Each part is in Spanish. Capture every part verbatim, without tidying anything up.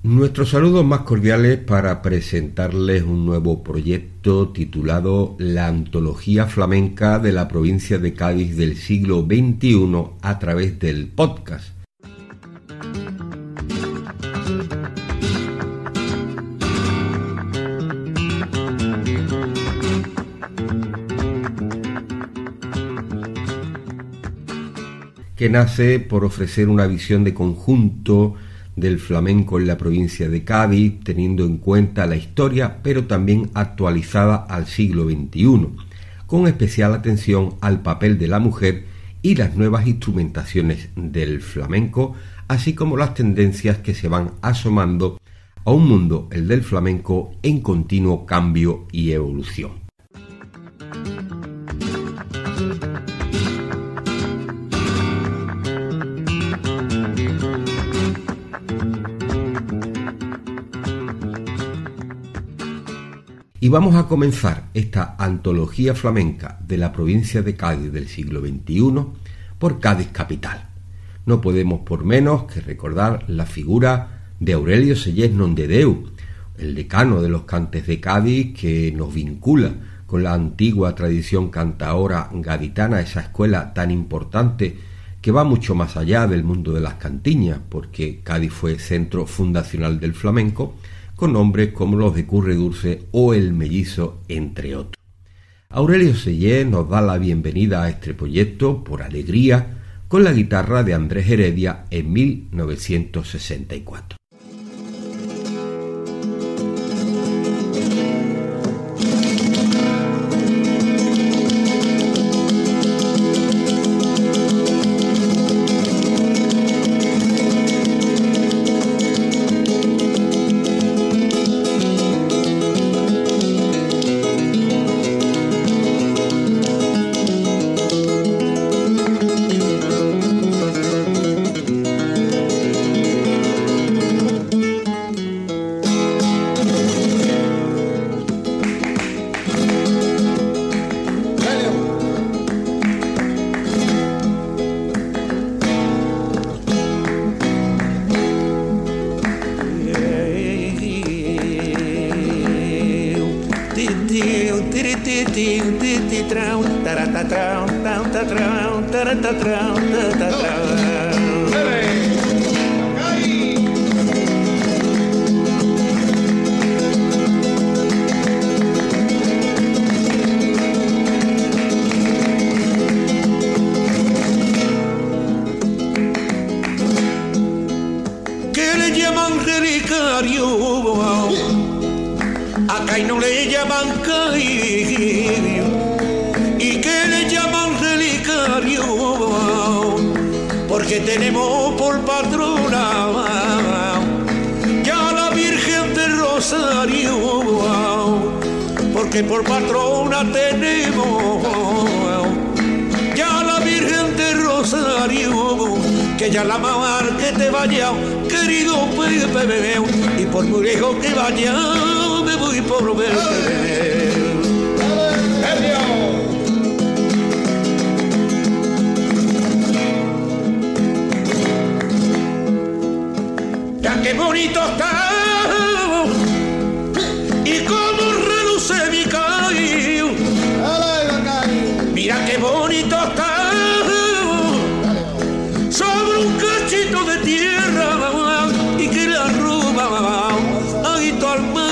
Nuestros saludos más cordiales para presentarles un nuevo proyecto titulado La Antología Flamenca de la provincia de Cádiz del siglo veintiuno a través del podcast. Que nace por ofrecer una visión de conjunto del flamenco en la provincia de Cádiz, teniendo en cuenta la historia, pero también actualizada al siglo veintiuno, con especial atención al papel de la mujer y las nuevas instrumentaciones del flamenco, así como las tendencias que se van asomando a un mundo, el del flamenco, en continuo cambio y evolución. Y vamos a comenzar esta antología flamenca de la provincia de Cádiz del siglo veintiuno por Cádiz capital. No podemos por menos que recordar la figura de Aurelio Sellés Nomdedeu, el decano de los cantes de Cádiz, que nos vincula con la antigua tradición cantaora gaditana, esa escuela tan importante que va mucho más allá del mundo de las cantiñas, porque Cádiz fue centro fundacional del flamenco, con nombres como los de Curre Dulce o El Mellizo, entre otros. Aurelio Sellés nos da la bienvenida a este proyecto por alegría con la guitarra de Andrés Heredia en mil novecientos sesenta y cuatro. Acá no le llaman caído y que le llaman relicario, porque tenemos por patrona ya la Virgen del Rosario, porque por patrona tenemos ya la Virgen del Rosario, que ya la mamar que te vaya, querido Pepe, y por muy lejos que vaya, me voy por verte. Ya qué bonito está, y cómo reluce mi caído. Mira qué bonito está, sobre un cachito de tierra, y que la roba, ahí tu alma,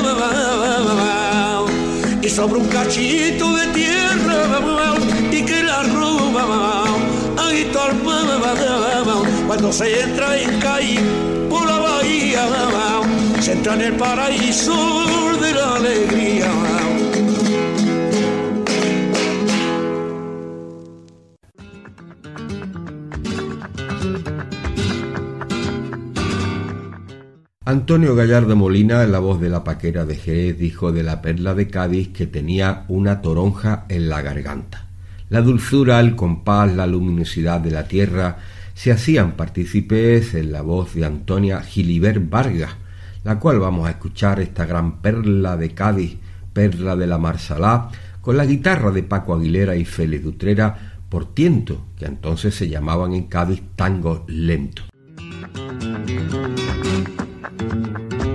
y sobre un cachito de tierra, y que la roba, ahí tu alma, cuando se entra en Cádiz por la bahía, se entra en el paraíso de la alegría. Antonio Gallardo Molina, en la voz de la Paquera de Jerez, dijo de la perla de Cádiz que tenía una toronja en la garganta. La dulzura, el compás, la luminosidad de la tierra se hacían partícipes en la voz de Antonia Gilibert Vargas, la cual vamos a escuchar, esta gran perla de Cádiz, perla de la Marsalá, con la guitarra de Paco Aguilera y Félix Utrera, por tiento, que entonces se llamaban en Cádiz tangos lentos. Thank you.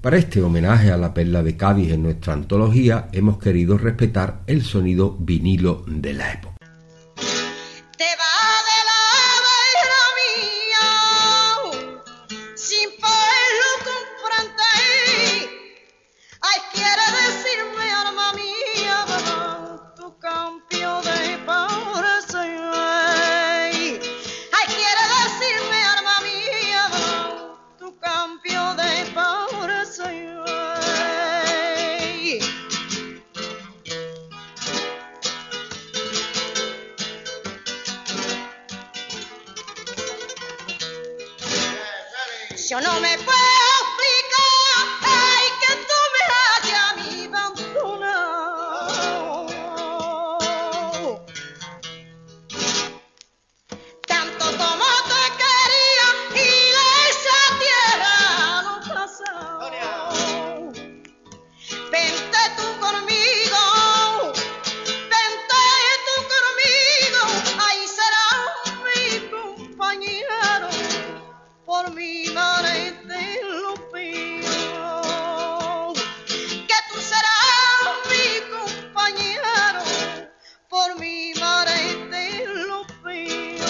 Para este homenaje a la perla de Cádiz en nuestra antología, hemos querido respetar el sonido vinilo de la época. Yo no me puedo explicar, ay, que tú me hayas a mí abandonado. Tanto como te quería y de esa tierra no pasaba. Vente tú conmigo, vente tú conmigo, ahí será mi compañero. Por mi madre te lo pido, que tú serás mi compañero, por mi madre te lo pido.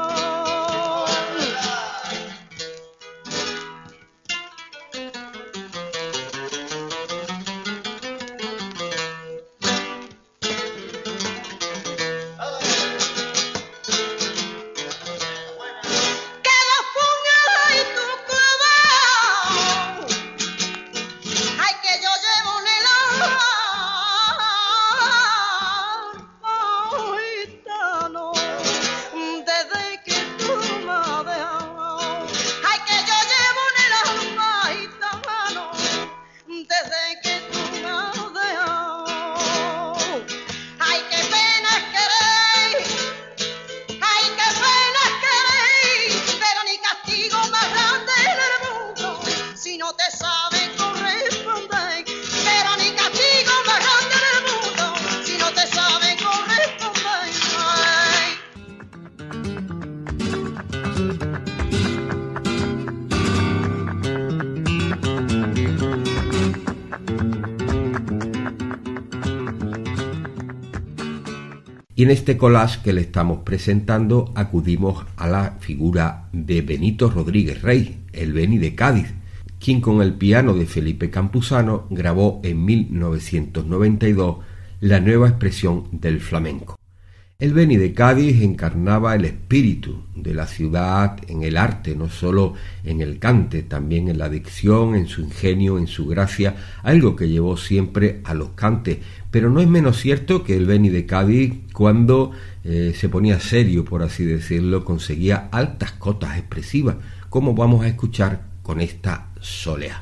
Y en este collage que le estamos presentando acudimos a la figura de Benito Rodríguez Rey, el Beni de Cádiz, quien con el piano de Felipe Campuzano grabó en mil novecientos noventa y dos la nueva expresión del flamenco. El Beni de Cádiz encarnaba el espíritu de la ciudad en el arte, no solo en el cante, también en la dicción, en su ingenio, en su gracia, algo que llevó siempre a los cantes. Pero no es menos cierto que el Beni de Cádiz, cuando eh, se ponía serio, por así decirlo, conseguía altas cotas expresivas, como vamos a escuchar con esta Soleá.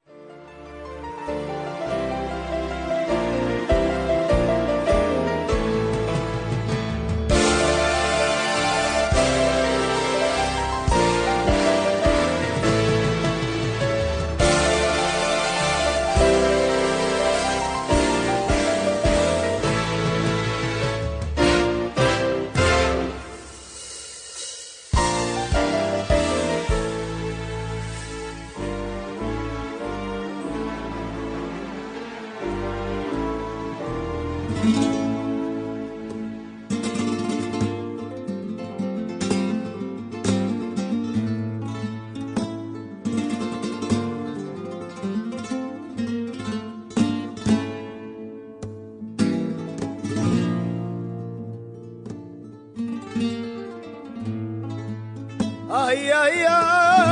Ay, ay, ay,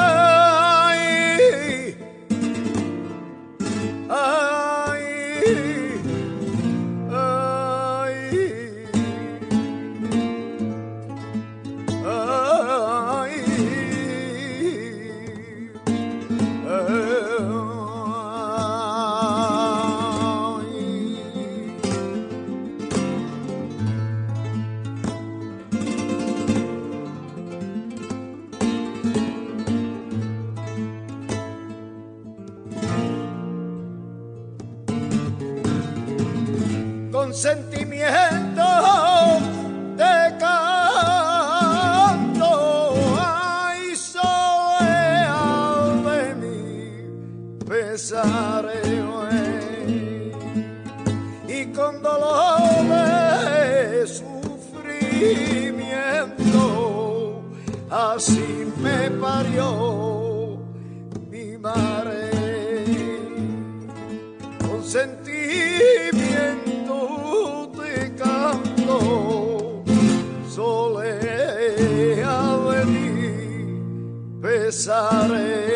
ay, ay, con sentimiento de canto, ay, soleá de mi pesar. sentimiento, así me parió mi madre. Con sentimiento te canto, solea venir pesaré.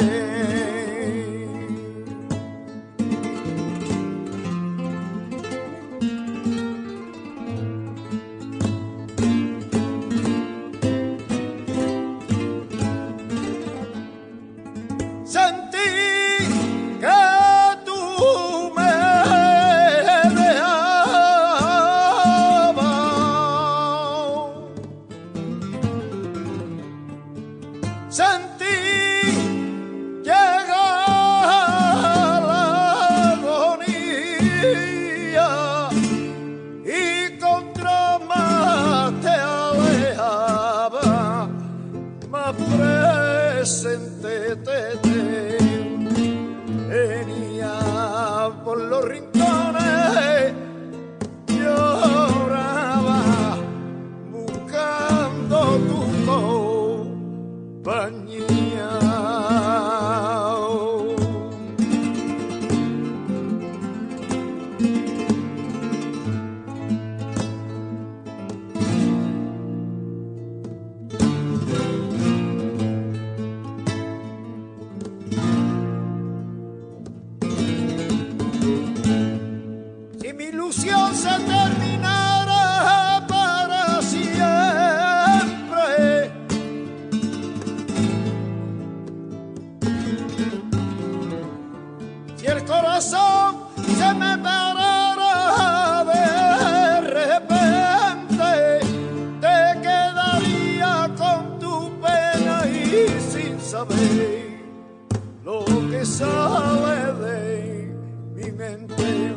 Lo que sale de mi mente,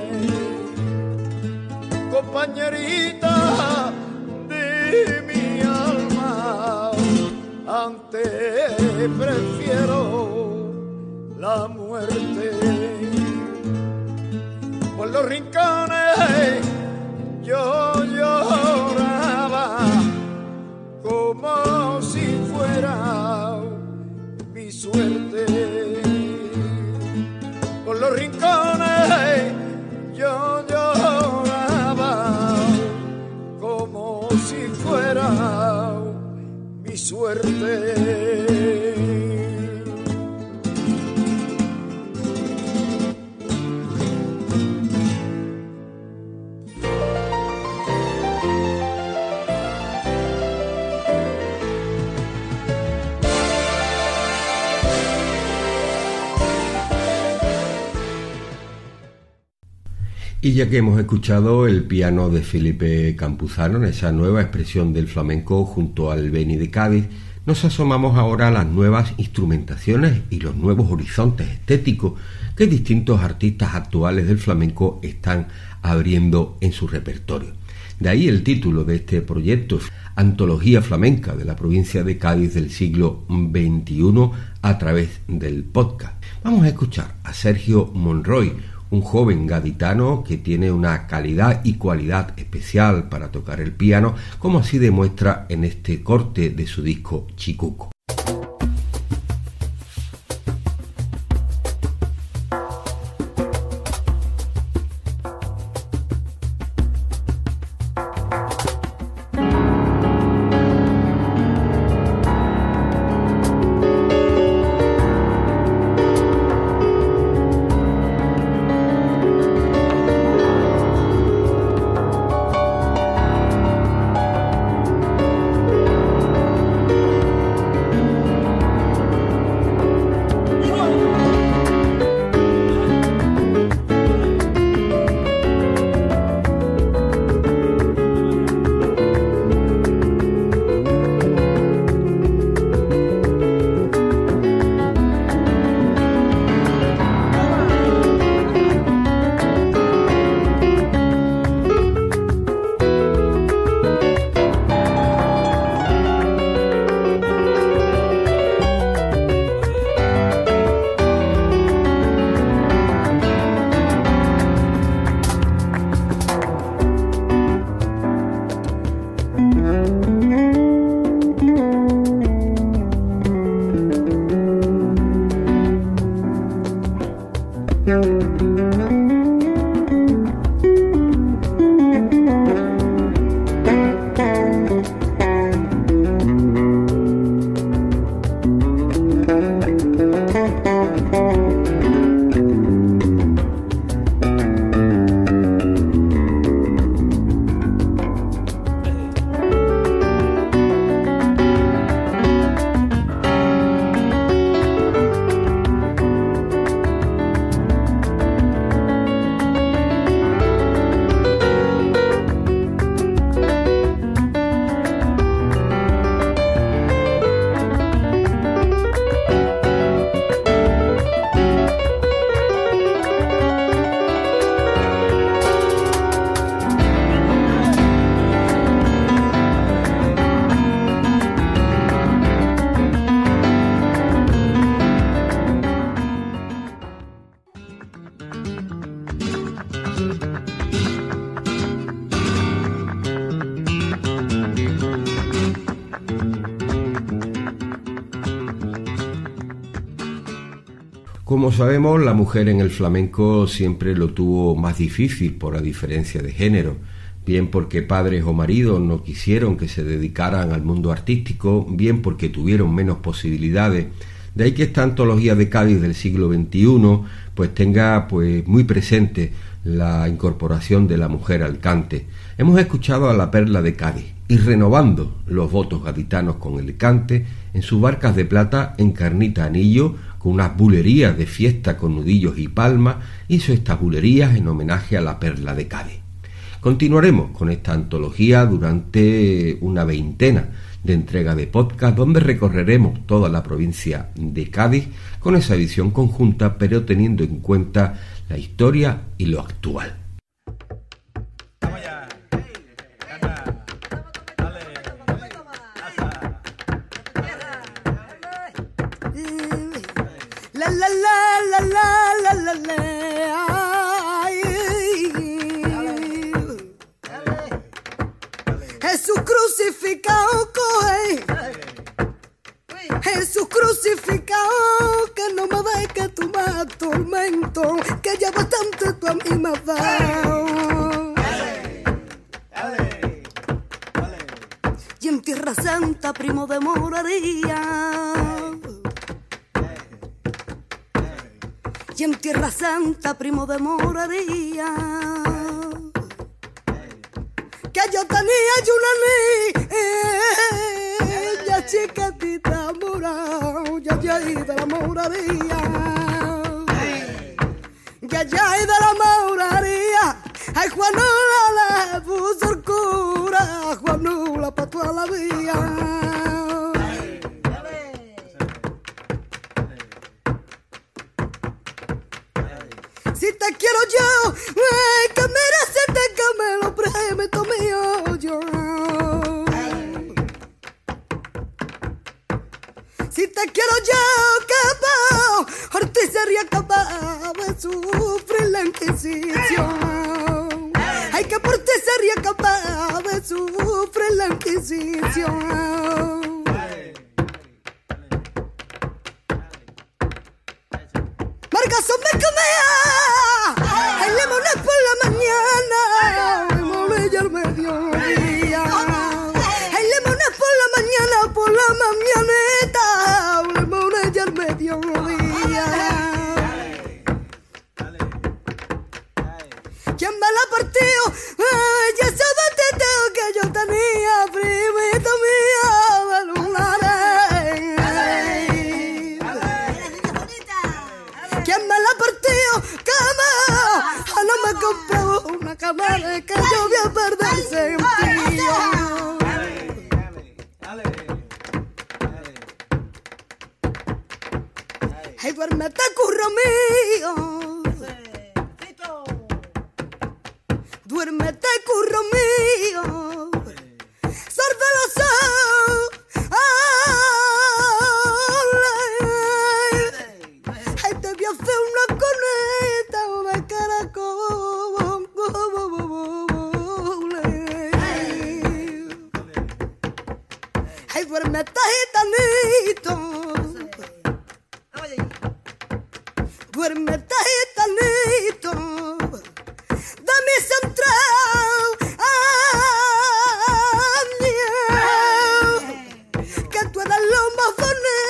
compañerita de mi alma, antes prefiero la muerte. Por los rincones yo lloraba como si fuera mi suerte. Por los rincones yo lloraba como si fuera mi suerte. Y ya que hemos escuchado el piano de Felipe Campuzano en esa nueva expresión del flamenco junto al Beni de Cádiz, nos asomamos ahora a las nuevas instrumentaciones y los nuevos horizontes estéticos que distintos artistas actuales del flamenco están abriendo en su repertorio. De ahí el título de este proyecto, Antología Flamenca de la provincia de Cádiz del siglo veintiuno, a través del podcast. Vamos a escuchar a Sergio Monroy, un joven gaditano que tiene una calidad y cualidad especial para tocar el piano, como así demuestra en este corte de su disco Chicuco. Como sabemos, la mujer en el flamenco siempre lo tuvo más difícil por la diferencia de género, bien porque padres o maridos no quisieron que se dedicaran al mundo artístico, bien porque tuvieron menos posibilidades. De ahí que esta antología de Cádiz del siglo veintiuno pues tenga pues muy presente la incorporación de la mujer al cante. Hemos escuchado a la Perla de Cádiz y renovando los votos gaditanos con el cante en sus barcas de plata en Carnita Anillo, con unas bulerías de fiesta con nudillos y palmas, hizo estas bulerías en homenaje a la Perla de Cádiz. Continuaremos con esta antología durante una veintena de entrega de podcast donde recorreremos toda la provincia de Cádiz con esa edición conjunta, pero teniendo en cuenta la historia y lo actual. La la la la la la la la. Jesús crucificado coge, Jesús crucificado, que no me dejes tú me atormento, que ya bastante tú a mí me has dado. Y en Tierra Santa, primo de moraría, y en Tierra Santa, primo de moraría, que yo tenía yo una niña chiquitita morada, ya ya y de la moraría, ya ya y de la moraría, ay Juanula le puso el cura, Juanula pa' toda la vida. Si te quiero yo, ay, que merecete que me lo prometo mío yo. Si te quiero yo, capaz, Ortiz sería capaz de sufrir la Inquisición. Ay, que por ti sería capaz de sufrir la Inquisición. Marcazo me comea, hay limones por la mañana, limones y al mediodía. Hay limones por la mañana, por la mañanita, limones y al mediodía. ¿Quién me la partió? Ay, ya sabes que yo tenía, primita mía de lunares. ¿Quién me la partió? Cama, no me compró una cama de que yo voy a perder sentido. Ay, duérmete, curro mío. Duérmete, curro mío. Sorda los ojos. Ay, te voy a hacer una coneta de caracol. Ay, duérmete, gitanito. Duérmete, gitanito. De mi central, ah, que tú eres lo más bonito.